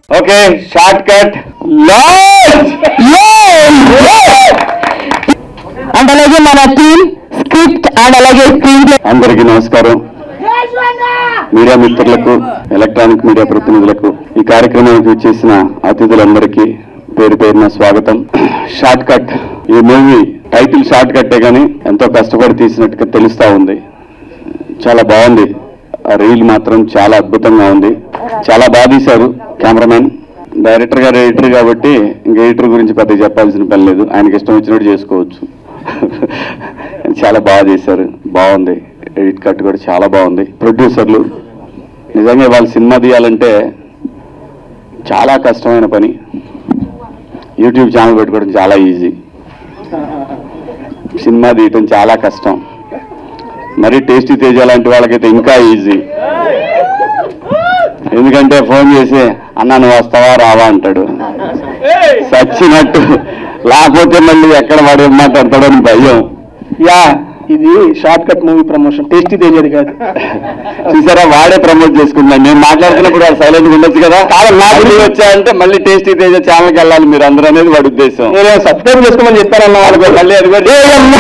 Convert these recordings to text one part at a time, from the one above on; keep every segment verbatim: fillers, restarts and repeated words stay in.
Okay short cut and అలాగే మన team script and అలాగే స్క్రీన్ ప్లే. అందరికీ నమస్కారం. మీడియా మిత్రులకు, ఎలక్ట్రానిక్ మీడియా ప్రతినిధులకు, ఈ కార్యక్రమానికి వచ్చేసిన అతిథులందరికీ పేరు పేరున స్వాగతం. షార్ట్ కట్ ఈ మూవీ టైటిల్ షార్ట్ కట్టే కానీ ఎంతో కష్టపడి తీసినట్టుగా తెలుస్తా ఉంది. చాలా బాగుంది. ఆ రీల్ మాత్రం చాలా అద్భుతంగా ఉంది. చాలా బాగా తీశారు కెమెరామెన్. డైరెక్టర్ గారు ఎడిటర్ కాబట్టి ఇంకా ఎడిటర్ గురించి పెద్దగా చెప్పాల్సిన పని లేదు, ఆయనకి ఇష్టం వచ్చినట్టు చేసుకోవచ్చు. చాలా బాగా చేశారు, బాగుంది. ఎడిట్ కట్ కూడా చాలా బాగుంది. ప్రొడ్యూసర్లు నిజంగా వాళ్ళు సినిమా తీయాలంటే చాలా కష్టమైన పని. యూట్యూబ్ ఛానల్ పెట్టుకోవడం చాలా ఈజీ, సినిమా తీయటం చాలా కష్టం. మరి టేస్టీ తేజ లాంటి వాళ్ళకైతే ఇంకా ఈజీ. ఎందుకంటే ఫోన్ చేసి అన్న నువ్వు వస్తావా రావా అంటాడు, సచ్చినట్టు. లేకపోతే మళ్ళీ ఎక్కడ వాడు ఏం మాట్లాడతాడని భయం. యా ఇది short cut movie promotion, tasty తేజది కాదు. చూసారా, వాడే ప్రమోట్ చేసుకుంటున్నాను. నేను మాట్లాడుతున్నప్పుడు వాడు సైలెంట్గా ఉండొచ్చు కదా. కాదు నాకు వచ్చా అంటే మళ్ళీ టేస్టీ తేజ ఛానల్కి వెళ్ళాలి మీరు అందరూ అనేది వాడి ఉద్దేశం. నేను సబ్స్క్రైబ్ చేసుకోమని చెప్పానన్నా వాళ్ళకి మళ్ళీ అది కూడా.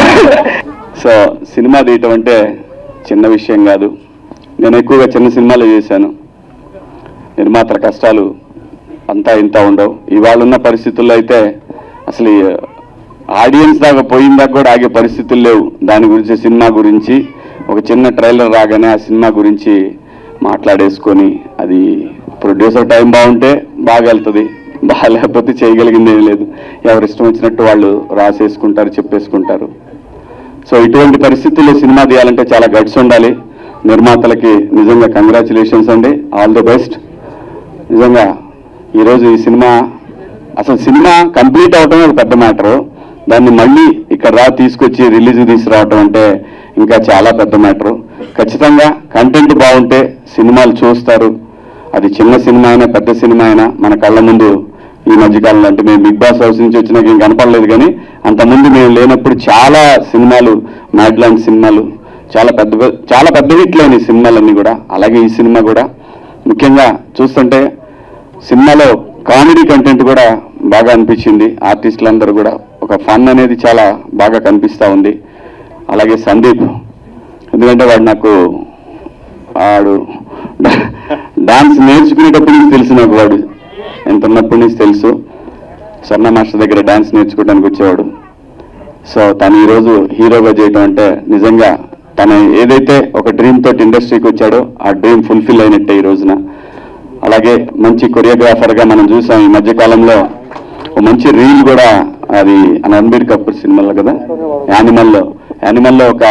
సో సినిమా తీయటం అంటే చిన్న విషయం కాదు. నేను ఎక్కువగా చిన్న సినిమాలు చేశాను. నిర్మాతల కష్టాలు అంతా ఇంత ఉండవు. ఇవాళ ఉన్న పరిస్థితుల్లో అయితే అసలు ఆడియన్స్ దాకా పోయిన దాకా కూడా ఆగే పరిస్థితులు లేవు. దాని గురించి, సినిమా గురించి ఒక చిన్న ట్రైలర్ రాగానే ఆ సినిమా గురించి మాట్లాడేసుకొని, అది ప్రొడ్యూసర్ టైం బాగుంటే బాగా వెళ్తుంది, బాగా లేకపోతే చేయగలిగింది ఏం లేదు. ఎవరు ఇష్టం వచ్చినట్టు వాళ్ళు రాసేసుకుంటారు, చెప్పేసుకుంటారు. సో ఇటువంటి పరిస్థితుల్లో సినిమా తీయాలంటే చాలా గట్స్ ఉండాలి. నిర్మాతలకి నిజంగా కంగ్రాచులేషన్స్ అండి, ఆల్ ది బెస్ట్. నిజంగా ఈరోజు ఈ సినిమా, అసలు సినిమా కంప్లీట్ అవటమే ఒక పెద్ద మ్యాటరు. దాన్ని మళ్ళీ ఇక్కడ రా తీసుకొచ్చి రిలీజ్ తీసుకురావటం అంటే ఇంకా చాలా పెద్ద మ్యాటరు. ఖచ్చితంగా కంటెంట్ బాగుంటే సినిమాలు చూస్తారు. అది చిన్న సినిమా అయినా పెద్ద సినిమా అయినా మన కళ్ళ ముందు ఈ మధ్యకాలంలో, అంటే మేము బిగ్ బాస్ హౌస్ నుంచి వచ్చినాక ఏం కనపడలేదు, కానీ అంతకుముందు మేము లేనప్పుడు చాలా సినిమాలు, మ్యాడ్ లాంటి సినిమాలు, చాలా పెద్ద చాలా పెద్ద హిట్లైన సినిమాలన్నీ కూడా. అలాగే ఈ సినిమా కూడా ముఖ్యంగా చూస్తుంటే సినిమాలో కామెడీ కంటెంట్ కూడా బాగా అనిపించింది. ఆర్టిస్టులందరూ కూడా ఒక ఫన్ అనేది చాలా బాగా కనిపిస్తూ ఉంది. అలాగే సందీప్, ఎందుకంటే వాడు నాకు వాడు డాన్స్ నేర్చుకునేటప్పటి నుంచి తెలుసు నాకు. వాడు ఎంత ఉన్నప్పటి నుంచి తెలుసు. స్వర్ణ మాస్టర్ దగ్గర డాన్స్ నేర్చుకోవడానికి వచ్చేవాడు. సో తను ఈరోజు హీరోగా చేయటం అంటే నిజంగా తను ఏదైతే ఒక డ్రీమ్ తోటి ఇండస్ట్రీకి వచ్చాడో ఆ డ్రీమ్ ఫుల్ఫిల్ అయినట్టే ఈ రోజున. అలాగే మంచి కొరియోగ్రాఫర్గా మనం చూసాం ఈ మధ్యకాలంలో. ఒక మంచి రీల్ కూడా, అది రణబీర్ కపూర్ సినిమాలో కదా, యానిమల్లో యానిమల్లో ఒక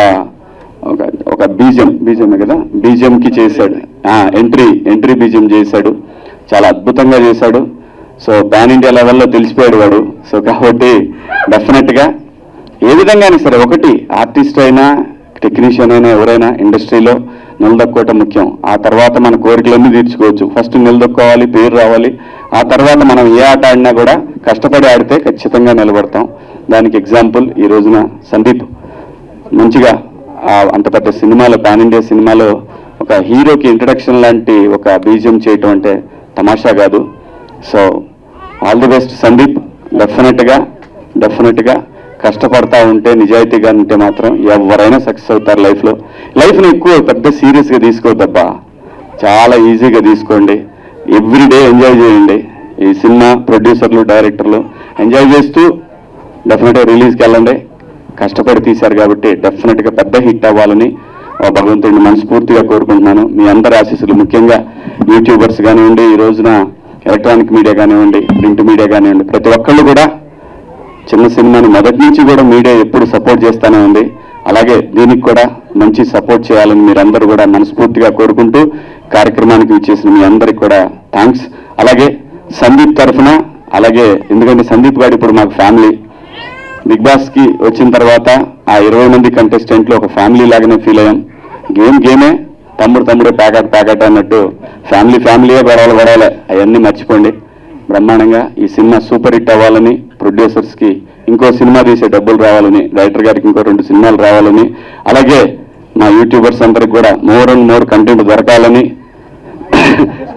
ఒక బీజియం బీజియం కదా బీజియంకి చేశాడు, ఎంట్రీ ఎంట్రీ బీజియం చేశాడు. చాలా అద్భుతంగా చేశాడు. సో పాన్ ఇండియా లెవెల్లో తెలిసిపోయాడు వాడు. సో కాబట్టి డెఫినెట్గా ఏ విధంగానే సరే, ఒకటి ఆర్టిస్ట్ అయినా టెక్నీషియన్ అయినా ఎవరైనా ఇండస్ట్రీలో నిలదొక్కోవటం ముఖ్యం. ఆ తర్వాత మన కోరికలన్నీ తీర్చుకోవచ్చు. ఫస్ట్ నిలదొక్కోవాలి, పేరు రావాలి. ఆ తర్వాత మనం ఏ ఆట ఆడినా కూడా కష్టపడి ఆడితే ఖచ్చితంగా నిలబడతాం. దానికి ఎగ్జాంపుల్ ఈ రోజున సందీప్ మంచిగా అంత పెద్ద సినిమాలో, పాన్ ఇండియా సినిమాలో ఒక హీరోకి ఇంట్రడక్షన్ లాంటి ఒక బీజియం చేయటం అంటే తమాషా కాదు. So all the best Sandeep. డెఫినెట్గా డెఫినెట్గా కష్టపడతా ఉంటే, నిజాయితీగా ఉంటే మాత్రం ఎవరైనా సక్సెస్ అవుతారు లైఫ్లో. లైఫ్ని ఎక్కువ పెద్ద సీరియస్గా తీసుకోవద్దబ్బా, చాలా ఈజీగా తీసుకోండి. ఎవ్రీడే ఎంజాయ్ చేయండి. ఈ సినిమా ప్రొడ్యూసర్లు, డైరెక్టర్లు ఎంజాయ్ చేస్తూ డెఫినెట్గా రిలీజ్కి వెళ్ళండి. కష్టపడి తీశారు కాబట్టి డెఫినెట్గా పెద్ద హిట్ అవ్వాలని భగవంతుడిని మనస్ఫూర్తిగా కోరుకుంటున్నాను. మీ అందరి ఆశీస్సులు, ముఖ్యంగా యూట్యూబర్స్ కానివ్వండి, ఈ రోజున ఎలక్ట్రానిక్ మీడియా కానివ్వండి, ప్రింట్ మీడియా కానివ్వండి, ప్రతి ఒక్కళ్ళు కూడా చిన్న సినిమాని మొదటి నుంచి కూడా మీడియా ఎప్పుడు సపోర్ట్ చేస్తూనే ఉంది. అలాగే దీనికి కూడా మంచి సపోర్ట్ చేయాలని మీరందరూ కూడా మనస్ఫూర్తిగా కోరుకుంటూ కార్యక్రమానికి ఇచ్చేసిన మీ అందరికి కూడా థ్యాంక్స్. అలాగే సందీప్ తరఫున, అలాగే ఎందుకంటే సందీప్ గారు ఇప్పుడు మాకు ఫ్యామిలీ. బిగ్ బాస్కి వచ్చిన తర్వాత ఆ ఇరవై మంది కంటెస్టెంట్లు ఒక ఫ్యామిలీ లాగానే ఫీల్ అయ్యాం. గేమ్ గేమే, తమ్ముడు తమ్ముడే, ప్యాకెట్ ప్యాకెట్ అన్నట్టు ఫ్యామిలీ ఫ్యామిలీయే, గొడవలు గొడవలే, అవన్నీ మర్చిపోండి. బ్రహ్మాండంగా ఈ సినిమా సూపర్ హిట్ అవ్వాలని, ప్రొడ్యూసర్స్కి ఇంకో సినిమా తీసే డబ్బులు రావాలని, డైరెక్టర్ గారికి ఇంకో రెండు సినిమాలు రావాలని, అలాగే మా యూట్యూబర్స్ అందరికి కూడా మోర్ అండ్ మోర్ కంటెంట్ దొరకాలని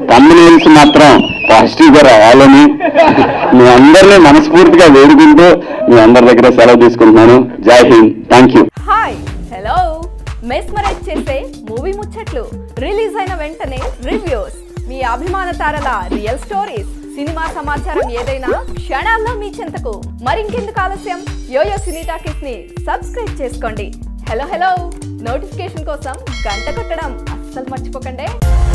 thumbnails మాత్రం పాజిటివ్ గా రావాలని మీ అందరినీ మనస్ఫూర్తిగా వేడుకుంటూ మీ అందరి దగ్గర సెలవు తీసుకుంటున్నాను. Jai Hind, thank you. Hi, hello, mesmerize చేసే మూవీ ముచ్చట్లు, రిలీజ్ అయిన వెంటనే రివ్యూస్, మీ అభిమాన తారల రియల్ స్టోరీస్, సినిమా సమాచారం ఏదైనా క్షణాల్లో మీ చెంతకు. మరింకెందుకు ఆలస్యం, యోయో సినీ టాకీస్ ని సబ్స్క్రైబ్ చేసుకోండి. హలో హలో నోటిఫికేషన్ కోసం గంట కొట్టడం అస్సలు మర్చిపోకండి.